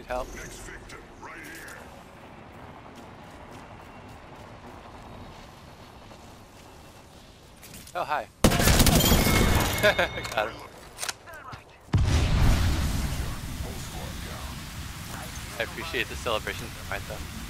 Need help? Next victim, right here. Oh, hi. Got him. I appreciate the celebration thermite though.